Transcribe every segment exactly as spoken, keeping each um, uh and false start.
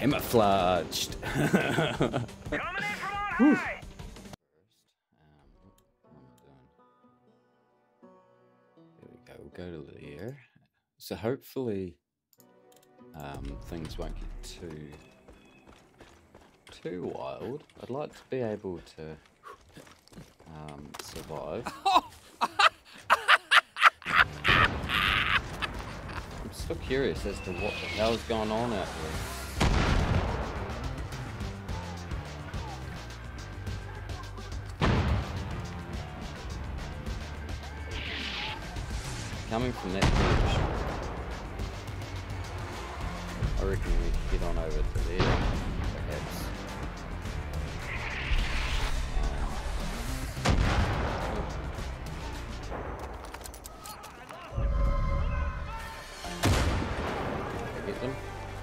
Camouflaged. Coming in from on high. There we go, we'll go to there. So hopefully um, things won't get too too wild. I'd like to be able to um, survive. I'm so curious as to what the hell's going on out there. Coming from that bridge, I reckon we could get on over to there, perhaps. Get them.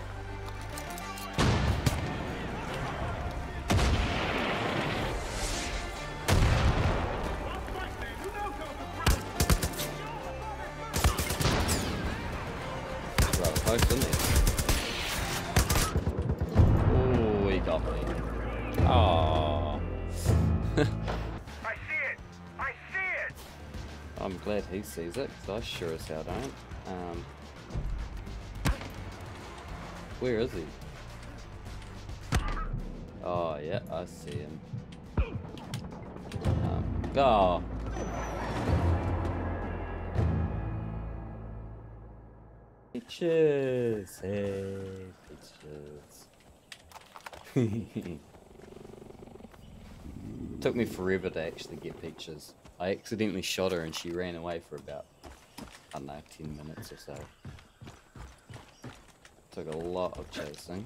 Close, isn't it? Oh, he got me. Oh. I see it. I see it. I'm glad he sees it, because I sure as hell don't. Um, where is he? Oh, yeah, I see him. Um, oh. Peaches, hey, Peaches. Took me forever to actually get Peaches. I accidentally shot her and she ran away for about, I don't know, ten minutes or so. Took a lot of chasing.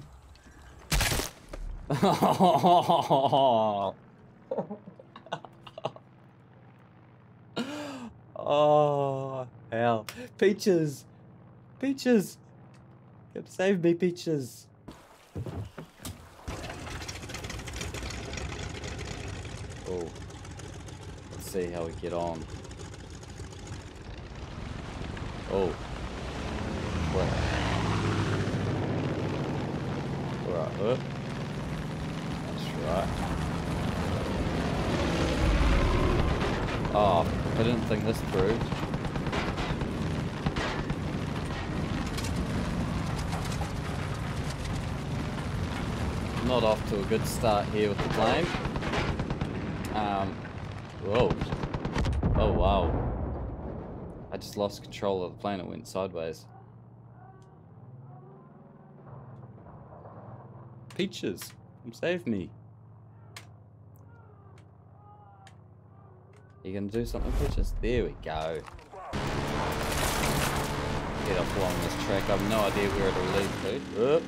Oh, hell. Peaches! Peaches! Come save me, Peaches! Oh. Let's see how we get on. Oh. What? Alright, up. That's right. Oh, I didn't think this through. Not off to a good start here with the plane. Um, whoa. Oh wow. I just lost control of the plane, it went sideways. Peaches, come save me. You gonna do something, Peaches? There we go. Get off along this track, I have no idea where it'll lead to. Whoop.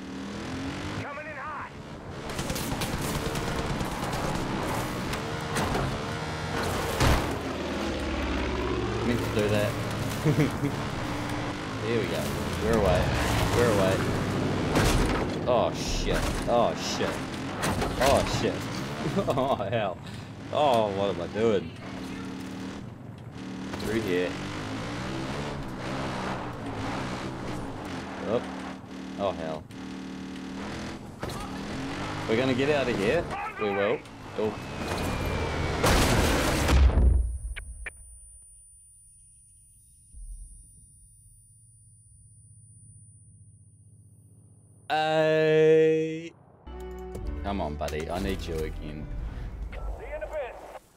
Meant to do that. Here we go. We're away. We're away. Oh shit. Oh shit. Oh shit. Oh hell. Oh, what am I doing? Through here. Oh. Oh hell. We're gonna get out of here. We will. Oh. Hey. Come on, buddy. I need you again. See you in a bit.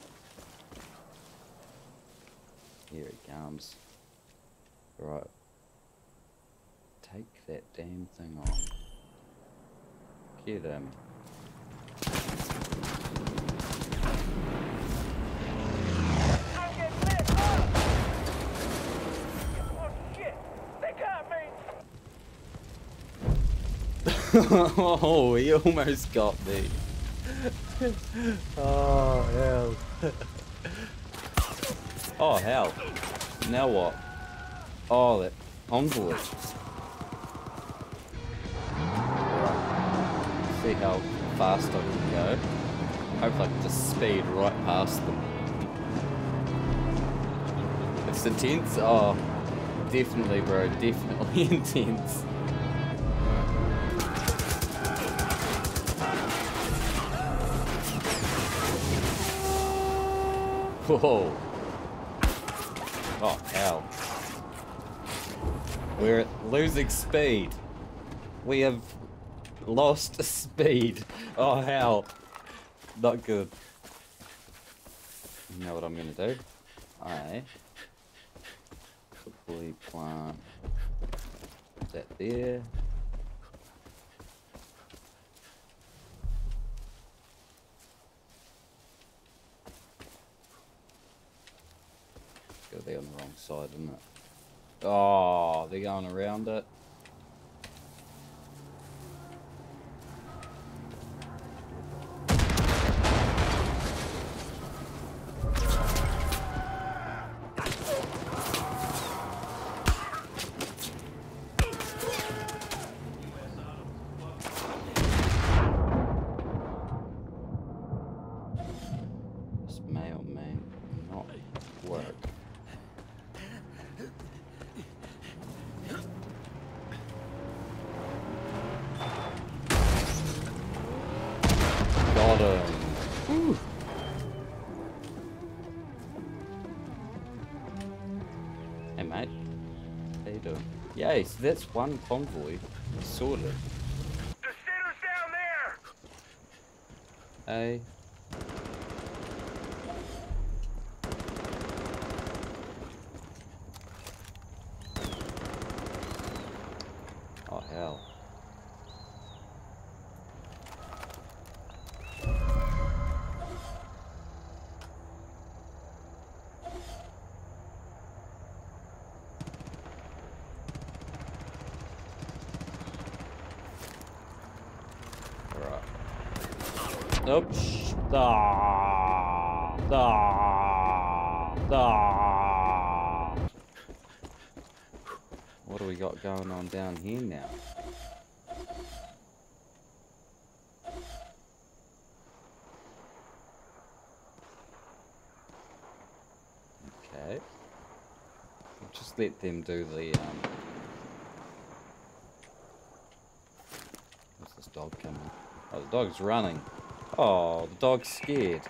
Here it comes. Right. Take that damn thing on. Get him. Oh, he almost got me. Oh, hell. Oh, hell. Now what? Oh, that envelope. See how fast I can go. Hopefully I can just speed right past them. It's intense? Oh, definitely, bro. Definitely intense. Whoa. Oh, hell. We're losing speed. We have lost speed. Oh, hell. Not good. You know what I'm gonna do? I quickly plant that there. Gotta be on the wrong side, isn't it? Oh, they're going around it. This may or may not work. Got him. Whew. Hey mate, how you doing? Yay, so that's one convoy sorted. The sinner's down there! Hey. Oh hell. Oops. Ah, ah, ah. What do we got going on down here now? Okay. We'll just let them do the um what's this dog coming? Oh, the dog's running. Oh, the dog's scared.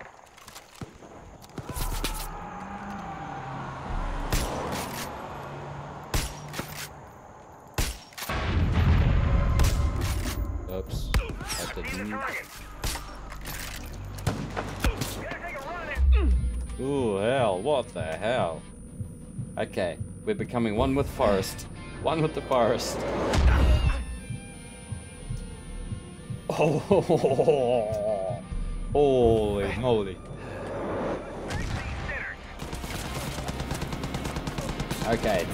Oops. I didn't. Ooh, hell. What the hell? Okay. We're becoming one with forest. One with the forest. Oh. Holy moly. Okay.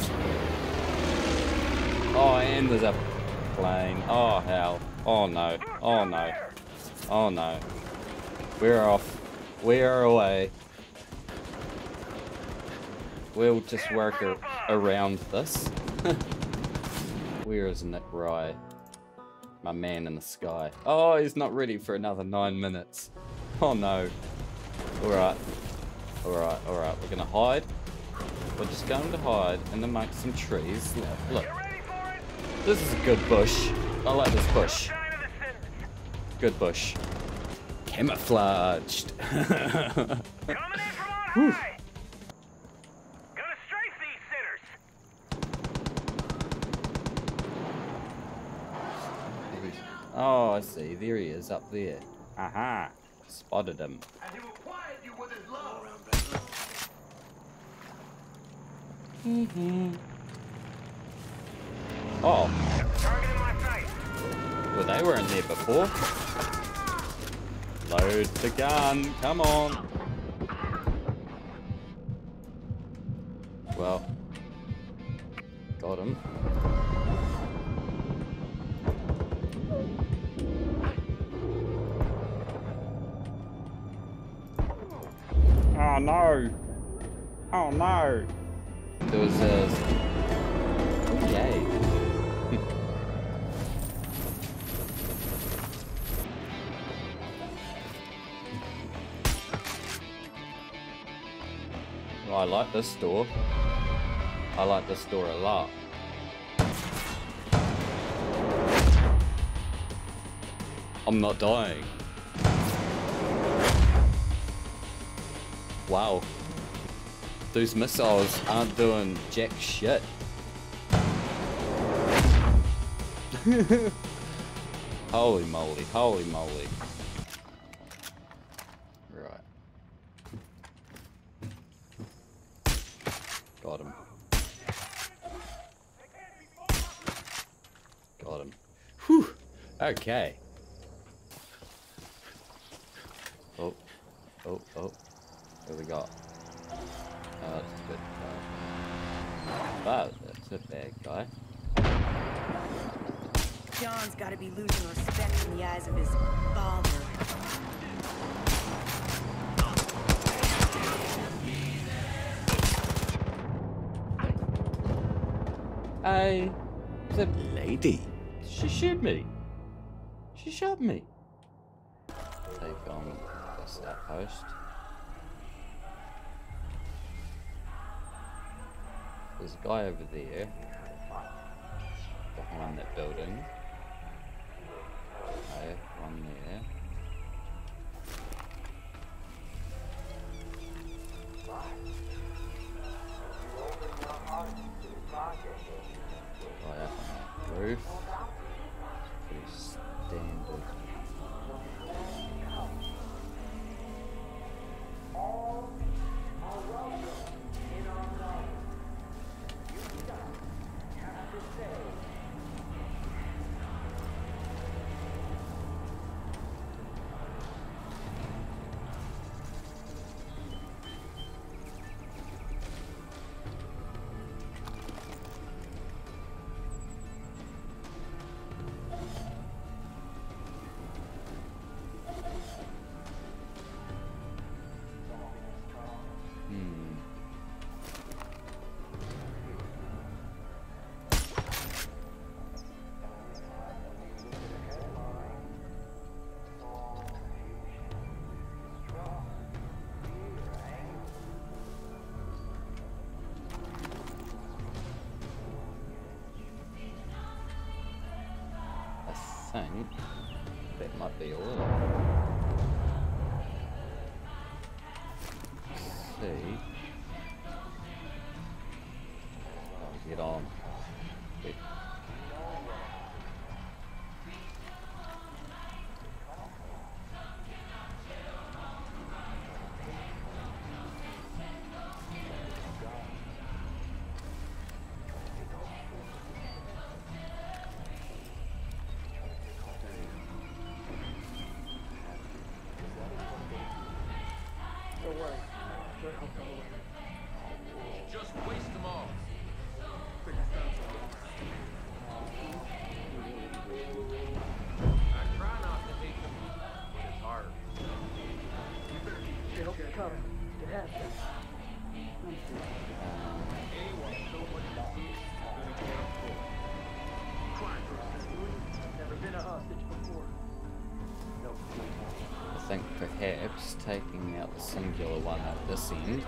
Oh, and there's a plane. Oh, hell. Oh, no. Oh, no. Oh, no. We're off. We're away. We'll just work ar around this. Where is Nick Rye? My man in the sky. Oh, he's not ready for another nine minutes. Oh no. Alright. Alright, alright. We're gonna hide. We're just going to hide in amongst some trees. Look, look. This is a good bush. I like this bush. Good bush. Camouflaged. Whew. Oh, I see. There he is up there. Aha. Spotted him. And he required you with his love. Mm-hmm. Oh. Target in my sight. Well, they weren't there before. Load the gun. Come on. Well. Got him. Oh no! Oh no! There was a... Yay. Well, I like this door. I like this door a lot. I'm not dying. Wow. Those missiles aren't doing jack shit. Holy moly, holy moly. Right. Got him. Got him. Whew. Okay. Oh. Oh, oh. What do we got? Oh, that's a good guy. But that's a bad guy. John's gotta be losing respect in the eyes of his father. Hey, the Lady. she shoot me. She shot me. Take on this outpost. There's a guy over there behind that building. Okay, one there. Guy up on that roof. Pretty standard. I think that might be all. Let's see. I'll get on. Wait. Just waste them all. I try not to hate them, but it's hard. Anyone so much to do is gonna get up for. Never been a hostage before. I think perhaps taking out the singular one at this end.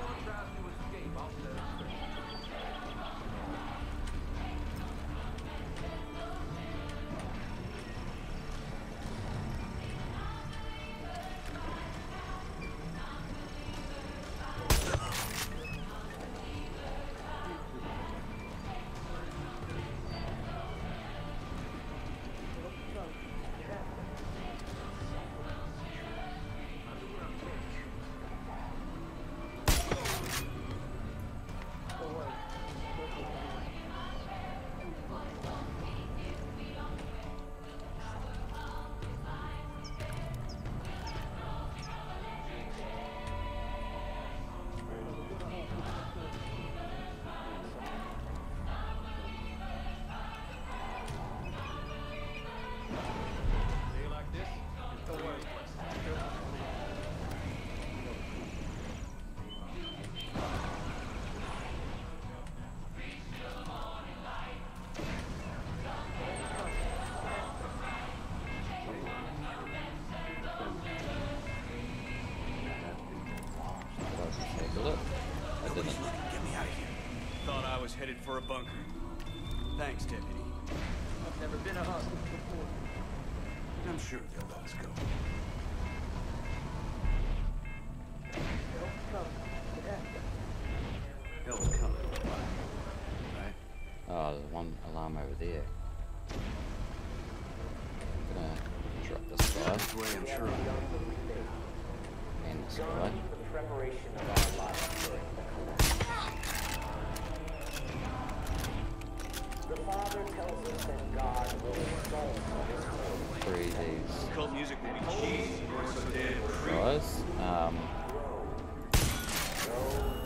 Headed for a bunker. Thanks, deputy. I've never been a hostage before. I'm sure they'll let us go. They'll come. Get after. idea. Gonna drop this guy. This way, I'm sure. And this guy. Three of these Cult music will be cheesy. You're so dead. guys. Um,